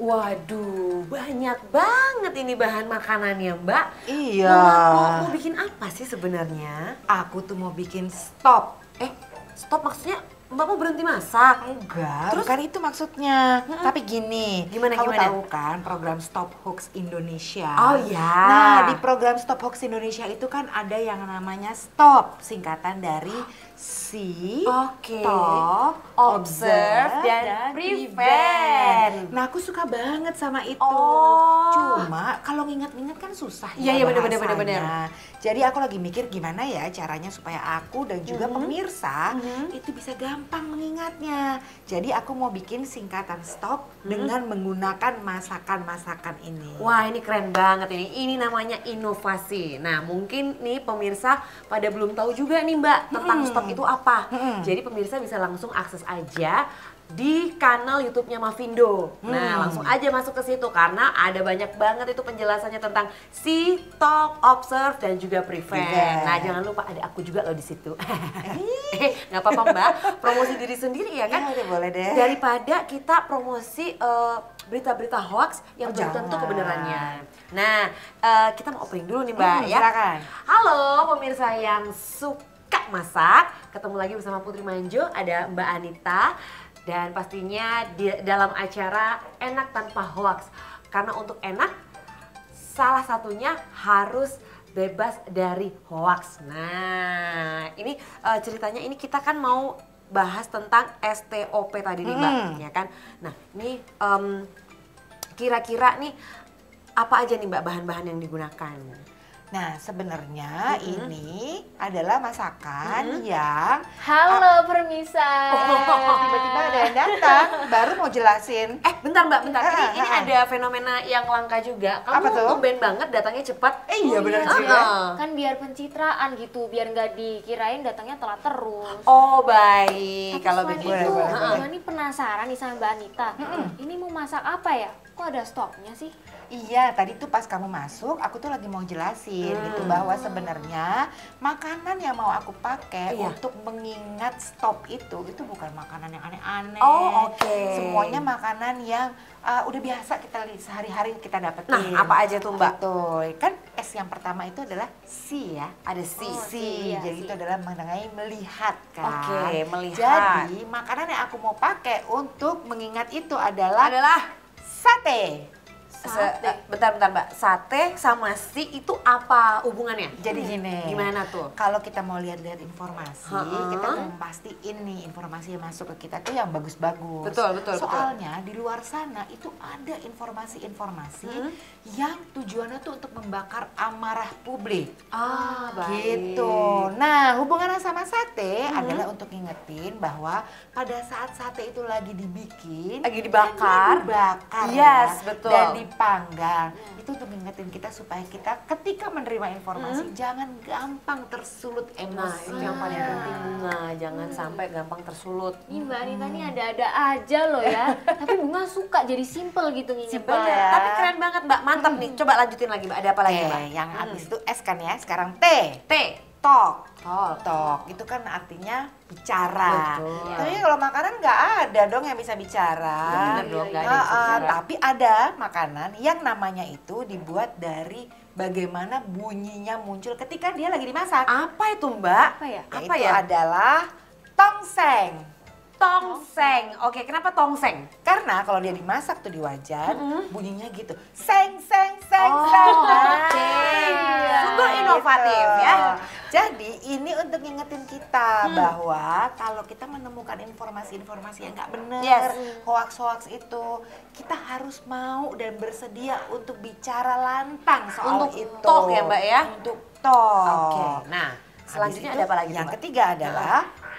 Waduh, banyak banget ini bahan makanannya, Mbak. Iya. Mau bikin apa sih sebenarnya? Aku tuh mau bikin stop. Stop maksudnya Mbak mau berhenti masak? Enggak, Terus? bukan itu maksudnya. Tapi gini, Gimana, kamu gimana? tahu kan program Stop Hoax Indonesia? Oh ya. Nah, di program Stop Hoax Indonesia itu kan ada yang namanya STOP, singkatan dari See, Oke. Talk, Observe, dan prevent. Nah, aku suka banget sama itu. Oh. Cuma kalau nginget-nginget kan susah ya Iya, bener. bahasanya. Jadi aku lagi mikir gimana ya caranya supaya aku dan juga pemirsa itu bisa gampang mengingatnya. Jadi aku mau bikin singkatan stop dengan menggunakan masakan-masakan ini. Wah, ini keren banget ini. Ini namanya inovasi. Nah, mungkin nih pemirsa pada belum tahu juga nih Mbak tentang stop itu apa. Jadi pemirsa bisa langsung akses aja di kanal YouTube-nya Mavindo. Nah, langsung aja masuk ke situ karena ada banyak banget itu penjelasannya tentang See, Talk, Observe dan juga Prevent. Nah, jangan lupa ada aku juga loh di situ. Nggak apa-apa Mbak, promosi diri sendiri ya kan? Ya, boleh deh. Daripada kita promosi berita-berita hoax yang belum tentu kebenarannya. Nah, kita mau opening dulu nih Mbak ya. Silakan. Halo pemirsa yang suka masak, ketemu lagi bersama Putri Manjo, ada Mbak Anita. Dan pastinya di dalam acara Enak Tanpa Hoax. Karena untuk enak, salah satunya harus bebas dari hoax. Nah, ini ceritanya ini kita kan mau bahas tentang STOP tadi nih Mbak, ya kan? Nah, ini kira-kira nih apa aja nih Mbak bahan-bahan yang digunakan? Nah, sebenarnya ini adalah masakan yang Halo permisa. tiba-tiba ada yang datang, baru mau jelasin. Bentar Mbak, bentar. Ini ada fenomena yang langka juga. Kamu Apa tuh? tumben banget datangnya cepat. Iya, benar iya. juga. Kan biar pencitraan gitu, biar nggak dikirain datangnya telat terus. Oh, baik. Tapi Kalau selain begitu. itu, boleh. Gua nih penasaran nih sama Mbak Anita. Ini mau masak apa ya? Kok ada stopnya sih? Iya, tadi tuh pas kamu masuk, aku tuh lagi mau jelasin gitu bahwa sebenarnya makanan yang mau aku pakai Iya. untuk mengingat stop itu bukan makanan yang aneh-aneh. Oh, oke. Semuanya makanan yang udah biasa kita sehari-hari kita dapetin. Nah, apa aja tuh Mbak? Betul. Kan S yang pertama itu adalah see ya. Ada si. Oh, See, iya, jadi see. itu adalah mengenai melihat kan. Oke, melihat. Jadi makanan yang aku mau pakai untuk mengingat itu adalah sate. Bentar Mbak, sate sama si itu apa hubungannya? Jadi gini, Gimana tuh? kalau kita mau lihat-lihat informasi, Ha-ha. kita tuh pastiin nih informasi yang masuk ke kita tuh yang bagus-bagus. Betul. Soalnya di luar sana itu ada informasi-informasi yang tujuannya tuh untuk membakar amarah publik. Ah, baik. Gitu. Nah, hubungannya sama sate adalah untuk ngingetin bahwa pada saat sate itu lagi dibikin, Lagi dibakar. kan dia dibakar Yes, ya, betul. dan dipanggang. Itu untuk ngingetin kita supaya kita ketika menerima informasi jangan gampang tersulut emosi. Nah, itu yang paling penting Bunga, jangan sampai gampang tersulut. Ih Mbak Anita nih ada-ada aja loh ya. Tapi Bunga suka jadi simple gitu ngingetnya. Simple ya. Tapi keren banget Mbak, mantap nih. Coba lanjutin lagi Mbak, ada apa lagi Mbak? Yang habis itu S kan ya, sekarang T. T. Talk. Talk. Talk itu kan artinya bicara. Betul. Tapi kalau makanan nggak ada dong yang bisa bicara. Bener dong, nggak ada yang bisa bicara. Tapi ada makanan yang namanya itu dibuat dari bagaimana bunyinya muncul ketika dia lagi dimasak. Apa itu Mbak? Apa ya? Apa Itu ya? adalah tongseng. Tongseng. Oke, kenapa tongseng? Karena kalau dia dimasak tuh di wajan, bunyinya gitu. Seng, seng, seng, seng. Oke. Sungguh inovatif ya. Jadi ini untuk ngingetin kita bahwa kalau kita menemukan informasi-informasi yang nggak benar, Yes. hoax-hoax itu, kita harus mau dan bersedia untuk bicara lantang soal Untuk itu. talk ya, Mbak, ya? Untuk talk. Oke. Nah, selanjutnya Habis ada apa lagi tuh, Yang Mbak? ketiga adalah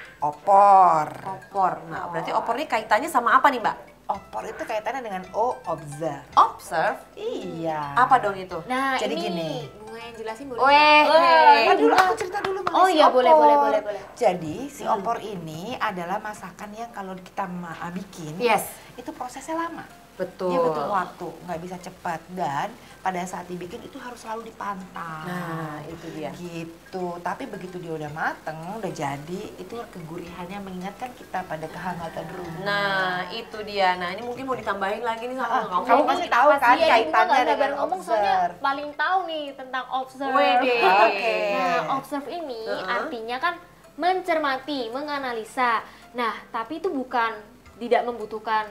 opor. Opor. Nah, berarti opor ini kaitannya sama apa nih Mbak? Opor itu kaitannya dengan observe. Observe. Iya. Apa dong itu? Nah Jadi ini gini. Bunga yang jelasin boleh. Weh. Kan dulu aku cerita dulu mengenai Oh si iya, opor. boleh. Jadi si opor ini adalah masakan yang kalau kita bikin, Yes. itu prosesnya lama. Betul. Dia butuh waktu, nggak bisa cepat. Dan pada saat dibikin itu harus selalu dipantau. Nah, itu dia. Gitu. Tapi begitu dia udah mateng, udah jadi, itu kegurihannya mengingatkan kita pada kehangatan rumah. Nah, itu dia. Nah, ini mungkin mau ditambahin lagi nih sama kamu. Kamu pasti tahu Apa kan sih? Ya, kaitannya Bunga nggak dengan sabar ngomong soalnya observe. paling tahu nih tentang observe. Wede. Oke. Nah, observe ini artinya kan mencermati, menganalisa. Nah, tapi itu bukan tidak membutuhkan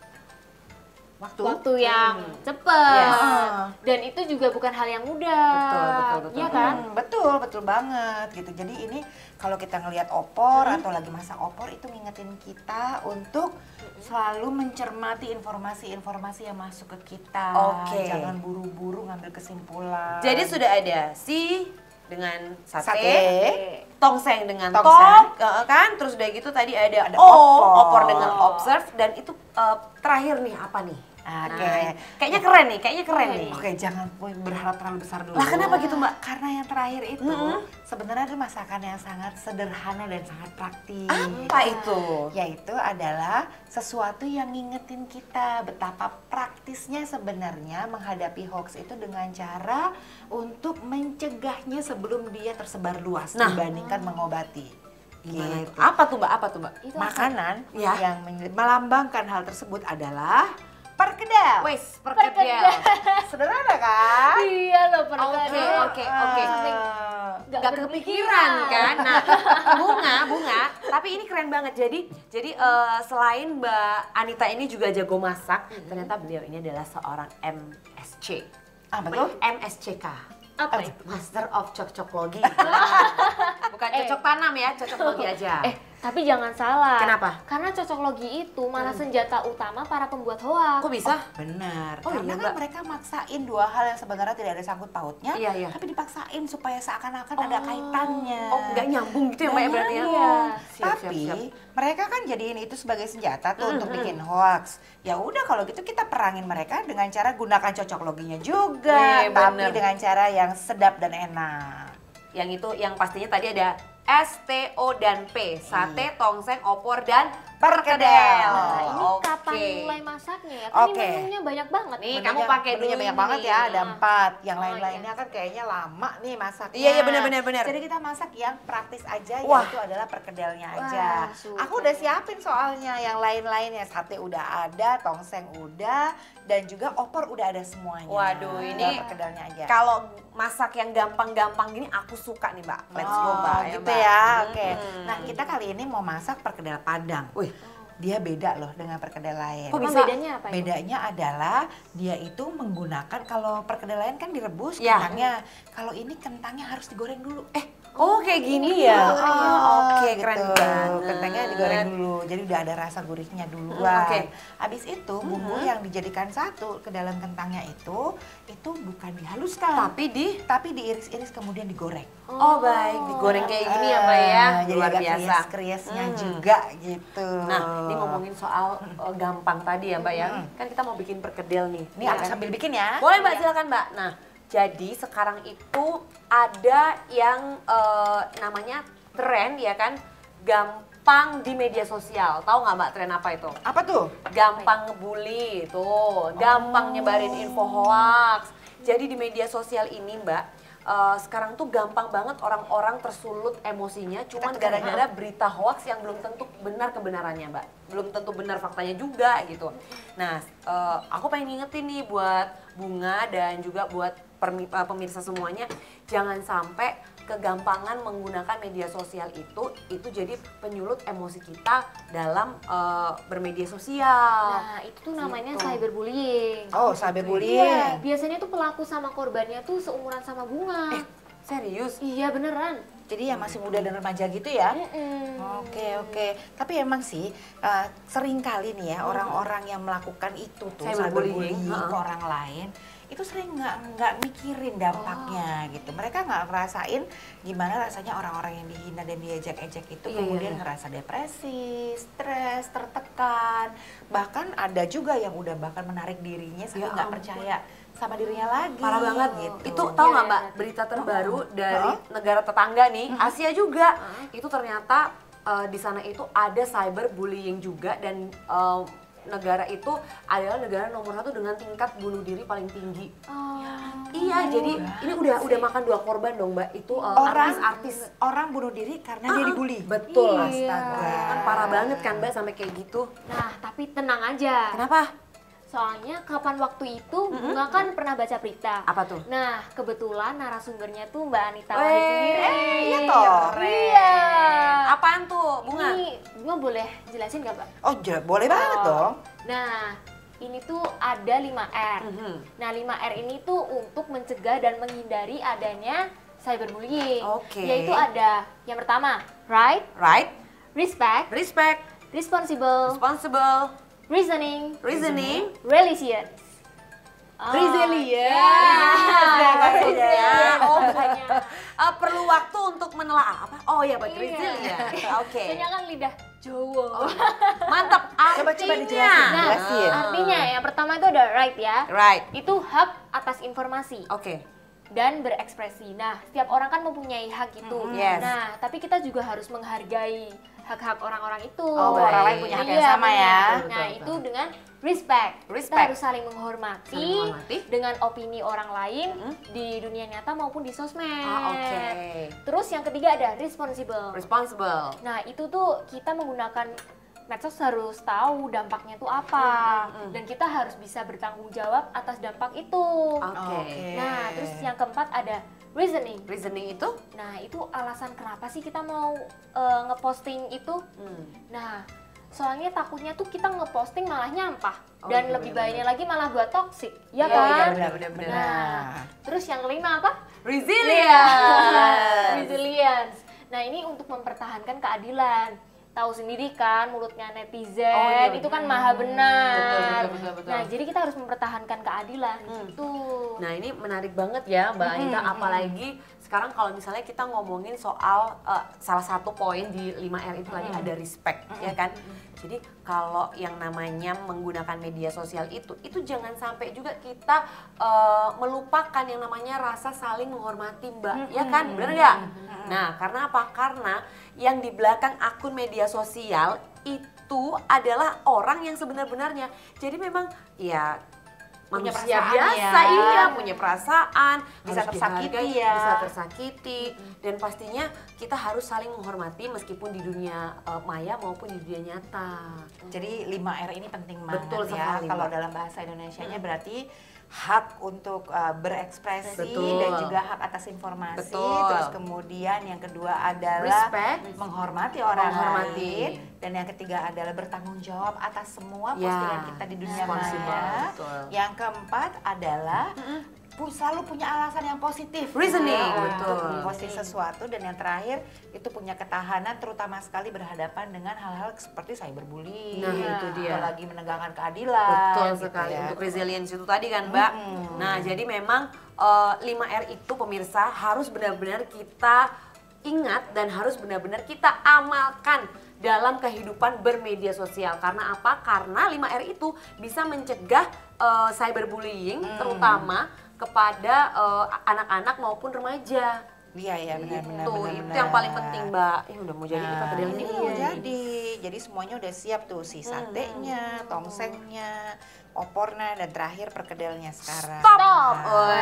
waktu yang cepat. Yes. Dan itu juga bukan hal yang mudah. Betul. Iya kan? Betul banget gitu. Jadi ini kalau kita ngelihat opor atau lagi masak opor itu ngingetin kita untuk selalu mencermati informasi-informasi yang masuk ke kita. Oke. Jangan buru-buru ngambil kesimpulan. Jadi sudah ada si dengan sate, Sate. tongseng dengan Tongseng. kan, terus udah gitu tadi ada opor. opor dengan observe, dan itu terakhir nih apa nih? Oke. Nah, kayaknya keren nih. Oke, jangan berharap terlalu besar dulu. Lah, kenapa gitu, Mbak? Karena yang terakhir itu sebenarnya adalah masakan yang sangat sederhana dan sangat praktis. Apa itu? Yaitu adalah sesuatu yang ngingetin kita betapa praktisnya sebenarnya menghadapi hoax itu dengan cara untuk mencegahnya sebelum dia tersebar luas Nah. dibandingkan mengobati. Gimana Gitu. itu? Apa tuh Mbak? Itu apa? Makanan Ya. yang melambangkan hal tersebut adalah perkedel. Wes, perkedel. Sederhana kan? Iya loh, perkedel. Oke. Nggak Gak kepikiran kan? Nah, bunga. Tapi ini keren banget. Jadi selain Mbak Anita ini juga jago masak, ternyata beliau ini adalah seorang MSC. Apa tuh? MSCK. Apa itu? Master of Cocoklogi. Bukan cocok tanam ya, cocoklogi aja. Tapi jangan salah. Kenapa? Karena cocoklogi itu malah senjata utama para pembuat hoax. Kok bisa? Benar. Oh, Karena iya, kan Mbak. mereka maksain dua hal yang sebenarnya tidak ada sangkut pautnya, Iya. tapi dipaksain supaya seakan-akan ada kaitannya. Oh, nggak nyambung gitu ya Mbak ya Nggak berarti ya? nyambung. Siap, Tapi siap. mereka kan jadiin itu sebagai senjata tuh untuk bikin hoax. Ya udah kalau gitu kita perangin mereka dengan cara gunakan cocok loginya juga, Wih, tapi bener. dengan cara yang sedap dan enak. Yang itu yang pastinya tadi ada S, T, O, dan P. Sate, tongseng, opor, dan perkedel. Nah, ini Oke. kapan mulai masaknya ya? Kan Oke. ini menunya banyak banget. Nih, Menunya- kamu pakai menunya dulu banyak ini. banget ya, ada 4. Yang Oh, lain-lainnya kan kayaknya lama nih masaknya. Iya, benar. Jadi kita masak yang praktis aja, Wah. yaitu adalah perkedelnya Wah, aja. super. Aku udah siapin soalnya yang lain-lainnya. Sate udah ada, tongseng udah, dan juga opor udah ada semuanya. Waduh, ini Tinggal perkedelnya aja. Kalau masak yang gampang-gampang gini aku suka nih Mbak. Let's go Mbak. Ayo, gitu Mbak. ya. Oke. Hmm. Nah, kita kali ini mau masak perkedel Padang. Wih, Dia beda loh dengan perkedel lain. Kok Emang bisa? bedanya apa ya? Bedanya adalah dia itu menggunakan, kalau perkedel lain kan direbus Ya. kentangnya. Kalau ini kentangnya harus digoreng dulu. oh kayak gini ya? Oke, gitu. keren banget. Kentangnya digoreng dulu. Jadi udah ada rasa gurihnya duluan. Oke. Habis itu bumbu yang dijadikan satu ke dalam kentangnya itu bukan dihaluskan. Tapi diiris-iris kemudian digoreng. Oh baik, digoreng kayak gini ya Mbak ya? Jadi Luar agak biasa. krias-kriasnya juga gitu. Nah, ini ngomongin soal gampang tadi ya Mbak ya. Kan kita mau bikin perkedel nih. Ini ya aku kan? sambil bikin ya. Boleh Mbak, silakan Mbak. Nah, jadi sekarang itu ada yang namanya tren ya kan, gampang di media sosial. Tahu nggak Mbak tren apa itu? Apa tuh? Gampang ngebully tuh, gampang nyebarin info hoax. Jadi di media sosial ini Mbak, sekarang tuh gampang banget orang-orang tersulut emosinya cuman gara-gara berita hoax yang belum tentu benar kebenarannya Mbak. Belum tentu benar faktanya juga gitu. Nah, aku pengen ngingetin nih buat Bunga dan juga buat pemirsa semuanya, jangan sampai kegampangan menggunakan media sosial itu jadi penyulut emosi kita dalam bermedia sosial. Nah, itu tuh namanya Gitu. cyberbullying. Oh, cyberbullying. Iya, biasanya tuh pelaku sama korbannya tuh seumuran sama Bunga. Serius? Iya, beneran. Jadi yang masih muda dan remaja gitu ya? Oke. Tapi emang sih sering kali nih ya orang-orang yang melakukan itu tuh Cyberbullying, cyberbullying ke orang lain itu sering nggak mikirin dampaknya gitu. Mereka nggak ngerasain gimana rasanya orang-orang yang dihina dan diejek-ejek itu kemudian ngerasa depresi, stres, tertekan. Bahkan ada juga yang udah bahkan menarik dirinya sampai nggak percaya sama dirinya lagi. Parah banget gitu. Itu tahu nggak Iya, Mbak iya. berita terbaru dari negara tetangga nih, Asia juga. Itu ternyata di sana itu ada cyberbullying juga dan negara itu adalah negara nomor 1 dengan tingkat bunuh diri paling tinggi. Oh. Iya, jadi ini udah makan 2 korban dong Mbak. Itu artis-artis. Orang bunuh diri karena dia dibully. Betul. Iya. Astaga. Kan parah banget kan Mbak sampai kayak gitu. Nah, tapi tenang aja. Kenapa? Soalnya kapan waktu itu Bunga kan pernah baca berita. Apa tuh? Nah, kebetulan narasumbernya tuh Mbak Anita Weh, Wahid sendiri. iya toh. Iya. Apaan tuh, Bunga? Ini Bunga boleh jelasin nggak, Mbak? Oh, boleh banget dong. Nah, ini tuh ada 5R. Nah, 5R ini tuh untuk mencegah dan menghindari adanya cyberbullying. Oke. Yaitu ada yang pertama, right, Right, respect, respect, responsible, responsible, reasoning, reasoning, resilience. Resilience. Oh, makanya. Perlu waktu untuk menelaah apa? Oh ya, Pak, Iya. resilience. Oke. Soalnya kan lidah Jawa. Mantap. Coba dijelasin. Nah, Jelasin. artinya yang pertama itu ada right ya. Right. Itu hak atas informasi Oke. dan berekspresi. Nah, setiap orang kan mempunyai hak itu. Yes. Nah, tapi kita juga harus menghargai hak-hak orang-orang itu. Oh, baik. orang lain punya hak yang Iya, sama benar. ya. Nah, Betul, itu dengan respect. Kita Respect. harus saling menghormati, Saling menghormati. dengan opini orang lain di dunia nyata maupun di sosmed. Oke. Terus yang ketiga ada responsible. Responsible. Nah, itu tuh kita menggunakan medsos harus tahu dampaknya tuh apa. Dan kita harus bisa bertanggung jawab atas dampak itu. Oke. Nah, terus yang keempat ada reasoning. Reasoning itu? Nah, itu alasan kenapa sih kita mau ngeposting itu. Nah, soalnya takutnya tuh kita ngeposting malah nyampah. Oh, Dan iya, lebih benar, baiknya lagi malah buat toxic. Ya Iya, iya, kan? benar. Nah, terus yang kelima apa? Resilience. Resilience. Nah, ini untuk mempertahankan keadilan. Tahu sendiri kan mulutnya netizen Oh, iya, itu kan maha benar. Betul. Nah, jadi kita harus mempertahankan keadilan gitu. Nah, ini menarik banget ya Mbak Anita, apalagi sekarang kalau misalnya kita ngomongin soal salah satu poin di 5R itu tadi ada respect, ya kan? Jadi kalau yang namanya menggunakan media sosial itu jangan sampai juga kita melupakan yang namanya rasa saling menghormati Mbak, ya kan? Bener nggak? Nah, karena apa? Karena yang di belakang akun media sosial itu adalah orang yang sebenar-benarnya. Jadi memang ya Punya manusia perasaan biasa, ya. iya, punya perasaan, bisa Harus tersakiti dihargai ya. bisa tersakiti, dan pastinya kita harus saling menghormati meskipun di dunia maya maupun di dunia nyata. Jadi 5R ini penting banget Betul ya. sekali, Kalau Mbak. dalam bahasa Indonesianya berarti hak untuk berekspresi Betul. dan juga hak atas informasi. Betul. Terus kemudian yang kedua adalah Respect. menghormati orang Menghormati. lain. Dan yang ketiga adalah bertanggung jawab atas semua Ya, postingan kita di dunia responsible, maya. betul. Yang keempat adalah selalu punya alasan yang positif. Reasoning, untuk betul. memposting sesuatu. Dan yang terakhir itu punya ketahanan terutama sekali berhadapan dengan hal-hal seperti cyberbullying. Nah, itu dia. Apalagi menegakkan keadilan. Betul gitu sekali, ya. untuk resilience itu tadi kan Mbak. Nah, jadi memang 5R itu pemirsa harus benar-benar kita ingat dan harus benar-benar kita amalkan dalam kehidupan bermedia sosial. Karena apa? Karena 5R itu bisa mencegah cyberbullying terutama kepada anak-anak maupun remaja. Iya ya, benar-benar. Itu yang paling penting Mbak. Udah mau jadi kita kedel Ini nih. mau jadi semuanya udah siap tuh, si satenya, tongsengnya, opornya, dan terakhir perkedelnya sekarang. Stop.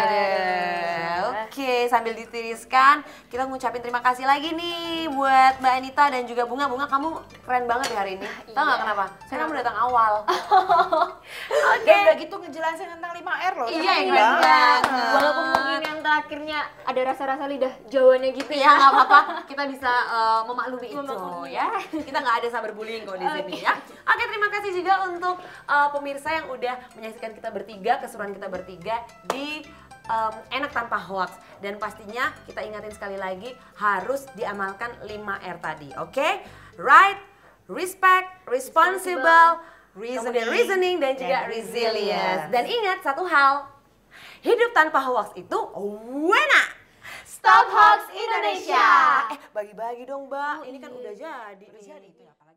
Waduh. Oke, sambil ditiriskan, kita ngucapin terima kasih lagi nih buat Mbak Anita dan juga Bunga. Bunga, kamu keren banget ya hari ini. Tahu nggak kenapa? Saya kamu datang awal. Oke, udah gitu ngejelasin tentang 5R loh. Iya, keren keren banget. banget. Walaupun mungkin yang terakhirnya ada rasa-rasa lidah Jawanya gitu Ya ya. nggak apa-apa, kita bisa memaklumi itu Memaklumi. ya. Kita nggak ada cyberbullying kok di sini ya. Oke, terima kasih juga untuk pemirsa yang udah menyaksikan kita bertiga, keseruan kita bertiga di Enak Tanpa Hoax. Dan pastinya kita ingatin sekali lagi harus diamalkan 5R tadi, oke? Right, respect, responsible, reasoning, dan juga resilience. Dan ingat satu hal, hidup tanpa hoax itu wena. Stop Hoax Indonesia. Bagi-bagi dong Mbak, ini kan udah jadi. Jadi itu ya,